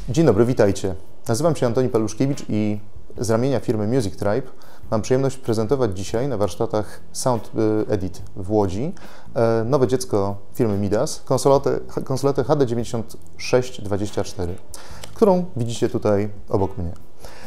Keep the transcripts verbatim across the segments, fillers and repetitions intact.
Dzień dobry, witajcie. Nazywam się Antoni Paluszkiewicz i z ramienia firmy Music Tribe mam przyjemność prezentować dzisiaj na warsztatach Sound Edit w Łodzi nowe dziecko firmy Midas, konsoletę, konsoletę H D dziewięćdziesiąt sześć dwadzieścia cztery, którą widzicie tutaj obok mnie.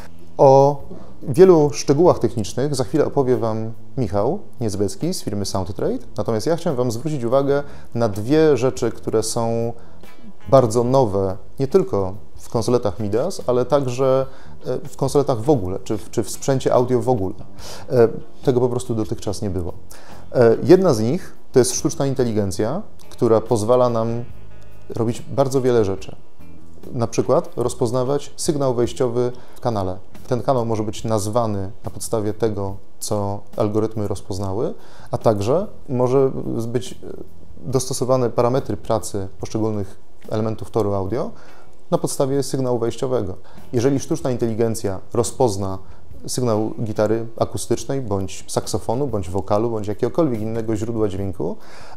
O wielu szczegółach technicznych za chwilę opowie Wam Michał Niezbecki z firmy SoundTrade, natomiast ja chciałem Wam zwrócić uwagę na dwie rzeczy, które są bardzo nowe, nie tylko w konsoletach Midas, ale także w konsoletach w ogóle, czy w, czy w sprzęcie audio w ogóle. Tego po prostu dotychczas nie było. Jedna z nich to jest sztuczna inteligencja, która pozwala nam robić bardzo wiele rzeczy. Na przykład rozpoznawać sygnał wejściowy w kanale. Ten kanał może być nazwany na podstawie tego, co algorytmy rozpoznały, a także może być dostosowane parametry pracy poszczególnych elementów toru audio na podstawie sygnału wejściowego. Jeżeli sztuczna inteligencja rozpozna sygnał gitary akustycznej, bądź saksofonu, bądź wokalu, bądź jakiegokolwiek innego źródła dźwięku,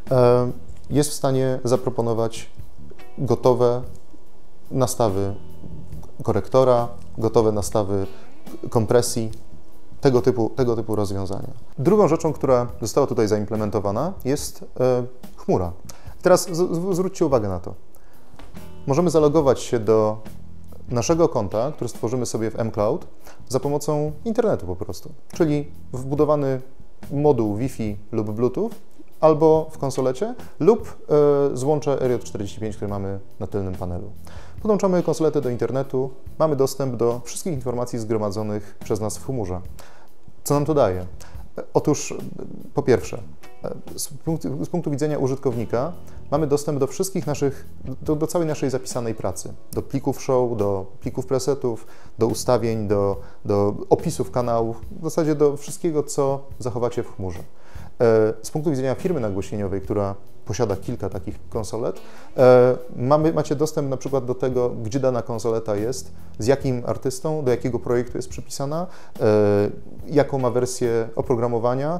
jest w stanie zaproponować gotowe nastawy korektora, gotowe nastawy kompresji, tego typu, tego typu rozwiązania. Drugą rzeczą, która została tutaj zaimplementowana, jest e, chmura. Teraz z, zwróćcie uwagę na to. Możemy zalogować się do naszego konta, który stworzymy sobie w mCloud za pomocą internetu po prostu, czyli wbudowany moduł Wi-Fi lub Bluetooth albo w konsolecie lub e, złącze R J czterdzieści pięć, które mamy na tylnym panelu. Podłączamy konsoletę do internetu, mamy dostęp do wszystkich informacji zgromadzonych przez nas w chmurze. Co nam to daje? Otóż po pierwsze, z punktu, z punktu widzenia użytkownika mamy dostęp do wszystkich naszych, do, do całej naszej zapisanej pracy, do plików show, do plików presetów, do ustawień, do, do opisów kanałów, w zasadzie do wszystkiego, co zachowacie w chmurze. Z punktu widzenia firmy nagłośnieniowej, która posiada kilka takich konsolet, mamy, macie dostęp na przykład do tego, gdzie dana konsoleta jest, z jakim artystą, do jakiego projektu jest przypisana, jaką ma wersję oprogramowania.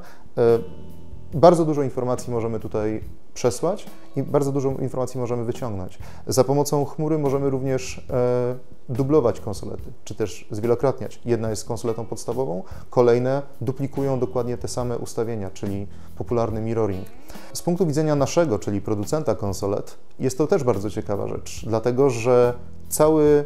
Bardzo dużo informacji możemy tutaj przesłać i bardzo dużo informacji możemy wyciągnąć. Za pomocą chmury możemy również e, dublować konsolety, czy też zwielokrotniać. Jedna jest konsoletą podstawową, kolejne duplikują dokładnie te same ustawienia, czyli popularny mirroring. Z punktu widzenia naszego, czyli producenta konsolet, jest to też bardzo ciekawa rzecz, dlatego że cały,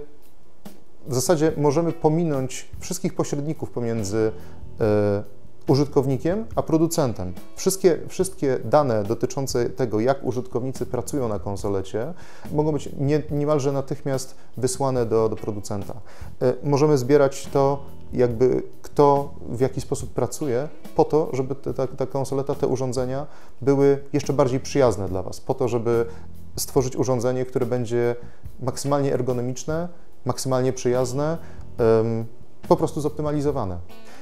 w zasadzie możemy pominąć wszystkich pośredników pomiędzy e, użytkownikiem, a producentem. Wszystkie, wszystkie dane dotyczące tego, jak użytkownicy pracują na konsolecie, mogą być nie, niemalże natychmiast wysłane do, do producenta. E, możemy zbierać to, jakby kto w jaki sposób pracuje, po to, żeby te, ta, ta konsoleta, te urządzenia były jeszcze bardziej przyjazne dla Was, po to, żeby stworzyć urządzenie, które będzie maksymalnie ergonomiczne, maksymalnie przyjazne, um, po prostu zoptymalizowane.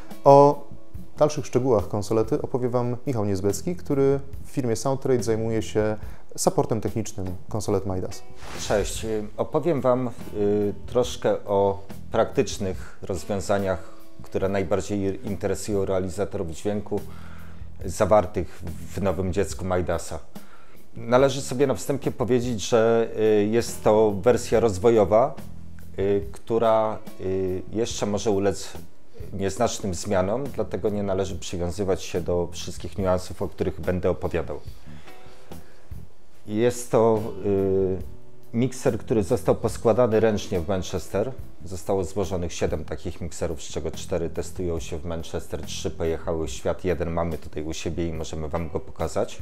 O dalszych szczegółach konsolety opowie Wam Michał Niezbecki, który w firmie SoundTrade zajmuje się supportem technicznym konsolet Midas. Cześć, opowiem Wam y, troszkę o praktycznych rozwiązaniach, które najbardziej interesują realizatorów dźwięku zawartych w nowym dziecku Midasa. Należy sobie na wstępie powiedzieć, że y, jest to wersja rozwojowa, y, która y, jeszcze może ulec nieznacznym zmianom, dlatego nie należy przywiązywać się do wszystkich niuansów, o których będę opowiadał. Jest to y, mikser, który został poskładany ręcznie w Manchester. Zostało złożonych siedem takich mikserów, z czego cztery testują się w Manchester, trzy pojechały w świat, jeden mamy tutaj u siebie i możemy Wam go pokazać.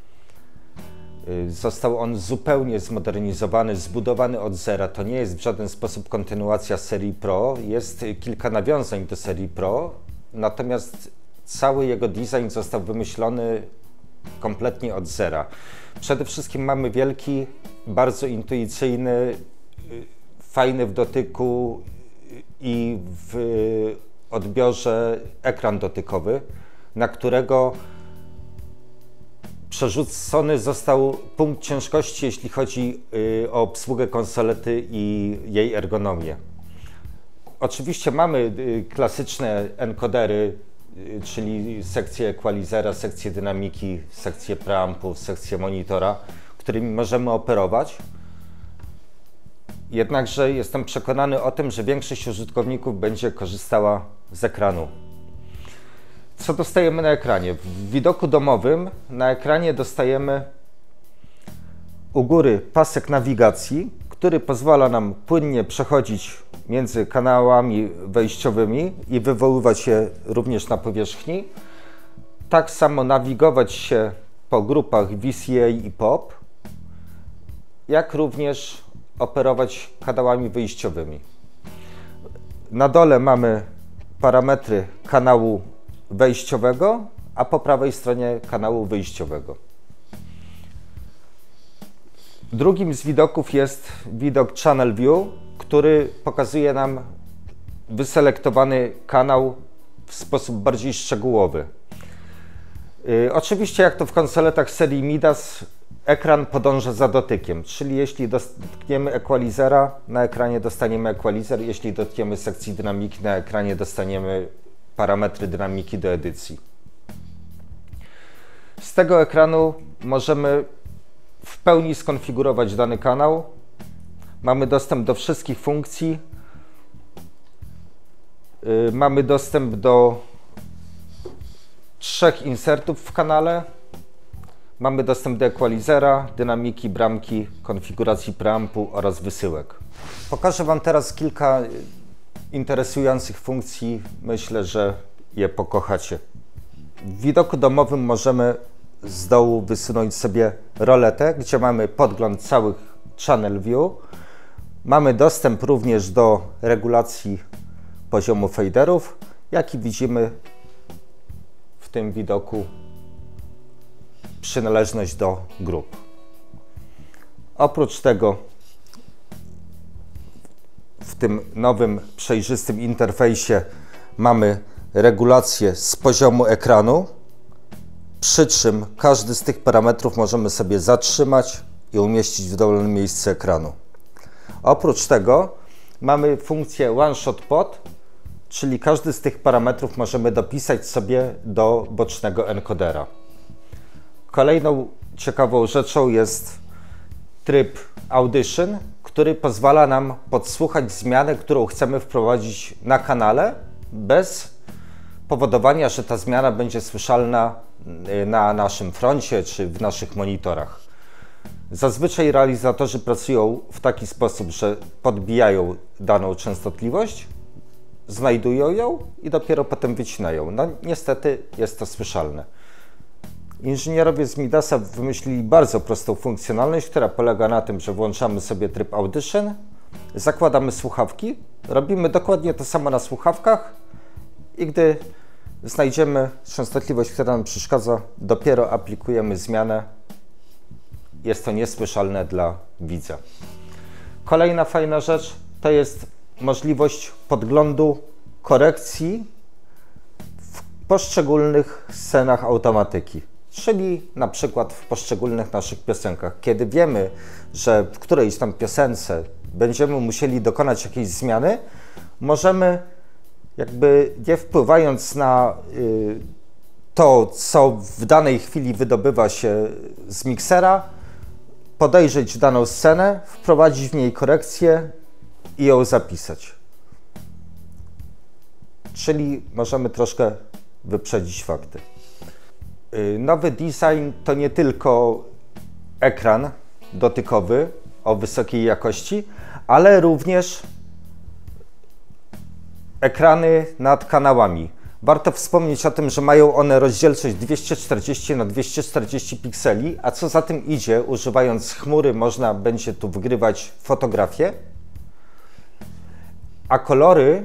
Został on zupełnie zmodernizowany, zbudowany od zera. To nie jest w żaden sposób kontynuacja serii Pro. Jest kilka nawiązań do serii Pro, natomiast cały jego design został wymyślony kompletnie od zera. Przede wszystkim mamy wielki, bardzo intuicyjny, fajny w dotyku i w odbiorze ekran dotykowy, na którego przerzucony został punkt ciężkości, jeśli chodzi y, o obsługę konsolety i jej ergonomię. Oczywiście mamy y, klasyczne encodery, y, czyli sekcję equalizera, sekcję dynamiki, sekcję preampów, sekcję monitora, którymi możemy operować. Jednakże jestem przekonany o tym, że większość użytkowników będzie korzystała z ekranu. Co dostajemy na ekranie? W widoku domowym na ekranie dostajemy u góry pasek nawigacji, który pozwala nam płynnie przechodzić między kanałami wejściowymi i wywoływać je również na powierzchni. Tak samo nawigować się po grupach V C A i P O P, jak również operować kanałami wyjściowymi. Na dole mamy parametry kanału wejściowego, a po prawej stronie kanału wyjściowego. Drugim z widoków jest widok Channel View, który pokazuje nam wyselektowany kanał w sposób bardziej szczegółowy. Yy, oczywiście, jak to w konsoletach serii Midas, ekran podąża za dotykiem, czyli jeśli dotkniemy equalizera, na ekranie dostaniemy equalizer, jeśli dotkniemy sekcji dynamiki, na ekranie dostaniemy parametry dynamiki do edycji. Z tego ekranu możemy w pełni skonfigurować dany kanał. Mamy dostęp do wszystkich funkcji. Yy, mamy dostęp do trzech insertów w kanale. Mamy dostęp do equalizera, dynamiki, bramki, konfiguracji preampu oraz wysyłek. Pokażę Wam teraz kilka interesujących funkcji. Myślę, że je pokochacie. W widoku domowym możemy z dołu wysunąć sobie roletę, gdzie mamy podgląd całych Channel View. Mamy dostęp również do regulacji poziomu faderów, jak i widzimy w tym widoku przynależność do grup. Oprócz tego w tym nowym, przejrzystym interfejsie mamy regulację z poziomu ekranu, przy czym każdy z tych parametrów możemy sobie zatrzymać i umieścić w dowolnym miejscu ekranu. Oprócz tego mamy funkcję One Shot Pod, czyli każdy z tych parametrów możemy dopisać sobie do bocznego enkodera. Kolejną ciekawą rzeczą jest tryb Audition, który pozwala nam podsłuchać zmianę, którą chcemy wprowadzić na kanale, bez powodowania, że ta zmiana będzie słyszalna na naszym froncie czy w naszych monitorach. Zazwyczaj realizatorzy pracują w taki sposób, że podbijają daną częstotliwość, znajdują ją i dopiero potem wycinają. No niestety jest to słyszalne. Inżynierowie z Midasa wymyślili bardzo prostą funkcjonalność, która polega na tym, że włączamy sobie tryb Audition, zakładamy słuchawki, robimy dokładnie to samo na słuchawkach i gdy znajdziemy częstotliwość, która nam przeszkadza, dopiero aplikujemy zmianę. Jest to niesłyszalne dla widza. Kolejna fajna rzecz to jest możliwość podglądu korekcji w poszczególnych scenach automatyki. Czyli na przykład w poszczególnych naszych piosenkach. Kiedy wiemy, że w którejś tam piosence będziemy musieli dokonać jakiejś zmiany, możemy jakby nie wpływając na y, to, co w danej chwili wydobywa się z miksera, podejrzeć daną scenę, wprowadzić w niej korekcję i ją zapisać. Czyli możemy troszkę wyprzedzić fakty. Nowy design to nie tylko ekran dotykowy o wysokiej jakości, ale również ekrany nad kanałami. Warto wspomnieć o tym, że mają one rozdzielczość dwieście czterdzieści na dwieście czterdzieści pikseli, a co za tym idzie, używając chmury można będzie tu wgrywać fotografię, a kolory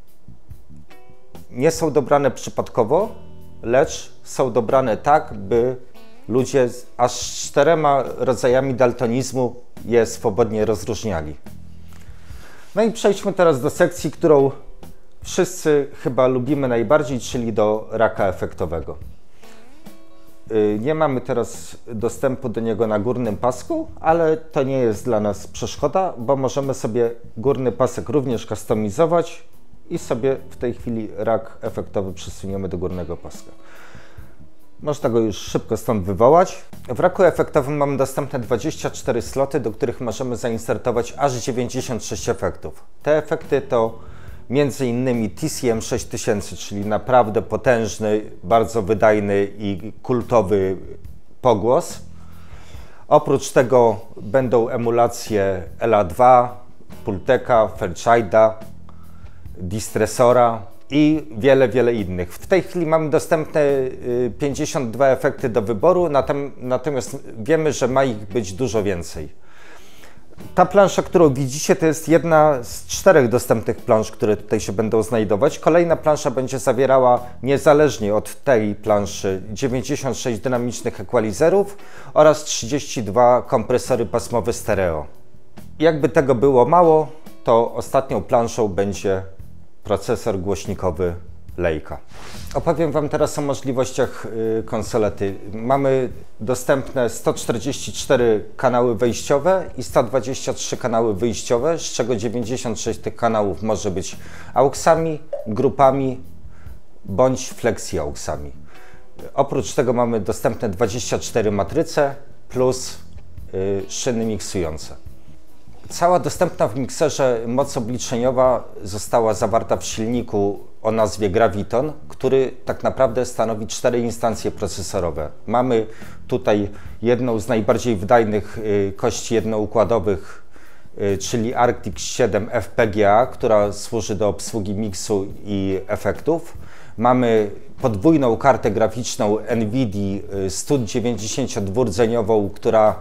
nie są dobrane przypadkowo, lecz są dobrane tak, by ludzie z aż czterema rodzajami daltonizmu je swobodnie rozróżniali. No i przejdźmy teraz do sekcji, którą wszyscy chyba lubimy najbardziej, czyli do raka efektowego. Nie mamy teraz dostępu do niego na górnym pasku, ale to nie jest dla nas przeszkoda, bo możemy sobie górny pasek również kustomizować i sobie w tej chwili rak efektowy przesuniemy do górnego paska. Można go już szybko stąd wywołać. W raku efektowym mamy dostępne dwadzieścia cztery sloty, do których możemy zainsertować aż dziewięćdziesiąt sześć efektów. Te efekty to między innymi T C M sześć tysięcy, czyli naprawdę potężny, bardzo wydajny i kultowy pogłos. Oprócz tego będą emulacje L A dwa, Pulteka, Fairchilda, Distressora i wiele, wiele innych. W tej chwili mamy dostępne pięćdziesiąt dwa efekty do wyboru, natomiast wiemy, że ma ich być dużo więcej. Ta plansza, którą widzicie, to jest jedna z czterech dostępnych plansz, które tutaj się będą znajdować. Kolejna plansza będzie zawierała, niezależnie od tej planszy, dziewięćdziesiąt sześć dynamicznych equalizerów oraz trzydzieści dwa kompresory pasmowe stereo. Jakby tego było mało, to ostatnią planszą będzie procesor głośnikowy Leica. Opowiem Wam teraz o możliwościach konsolety. Mamy dostępne sto czterdzieści cztery kanały wejściowe i sto dwadzieścia trzy kanały wyjściowe, z czego dziewięćdziesiąt sześć tych kanałów może być auxami, grupami bądź flexi-auxami. Oprócz tego mamy dostępne dwadzieścia cztery matryce plus szyny miksujące. Cała dostępna w mikserze moc obliczeniowa została zawarta w silniku o nazwie Graviton, który tak naprawdę stanowi cztery instancje procesorowe. Mamy tutaj jedną z najbardziej wydajnych kości jednoukładowych, czyli Arctic siedem F P G A, która służy do obsługi miksu i efektów. Mamy podwójną kartę graficzną NVIDIA sto dziewięćdziesięciodwurzędniową, która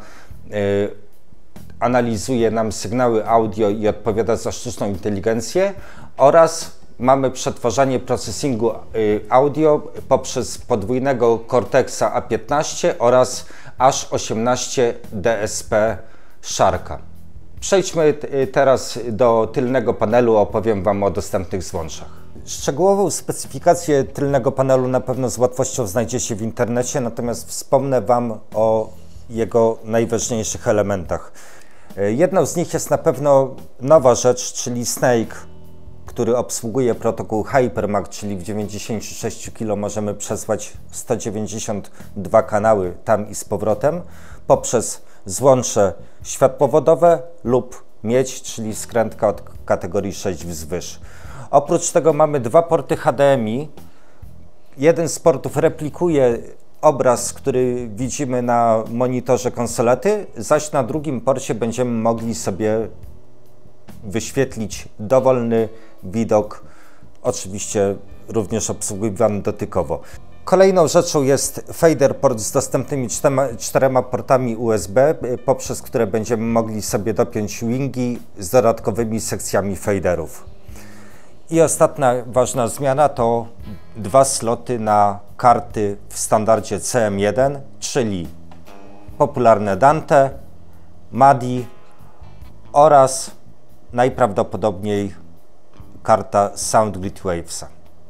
analizuje nam sygnały audio i odpowiada za sztuczną inteligencję, oraz mamy przetwarzanie procesingu audio poprzez podwójnego Cortexa A piętnaście oraz Aż osiemnaście D S P Sharka. Przejdźmy teraz do tylnego panelu, opowiem Wam o dostępnych złączach. Szczegółową specyfikację tylnego panelu na pewno z łatwością znajdziecie w internecie, natomiast wspomnę Wam o jego najważniejszych elementach. Jedną z nich jest na pewno nowa rzecz, czyli Snake, który obsługuje protokół HyperMac, czyli w dziewięćdziesięciu sześciu kilo możemy przesłać sto dziewięćdziesiąt dwa kanały tam i z powrotem poprzez złącze światłowodowe lub miedź, czyli skrętka od kategorii sześć wzwyż. Oprócz tego mamy dwa porty H D M I. Jeden z portów replikuje obraz, który widzimy na monitorze konsolety, zaś na drugim porcie będziemy mogli sobie wyświetlić dowolny widok, oczywiście również obsługiwany dotykowo. Kolejną rzeczą jest fader port z dostępnymi czterema, czterema portami U S B, poprzez które będziemy mogli sobie dopiąć wingi z dodatkowymi sekcjami faderów. I ostatnia ważna zmiana to dwa sloty na karty w standardzie C M jeden, czyli popularne Dante, Madi oraz najprawdopodobniej karta SoundGrid Wavesa.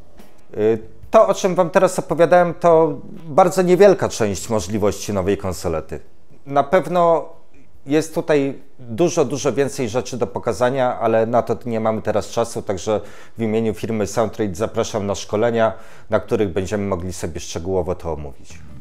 To, o czym Wam teraz opowiadałem, to bardzo niewielka część możliwości nowej konsolety. Na pewno jest tutaj dużo, dużo więcej rzeczy do pokazania, ale na to nie mamy teraz czasu, także w imieniu firmy Soundtrade zapraszam na szkolenia, na których będziemy mogli sobie szczegółowo to omówić.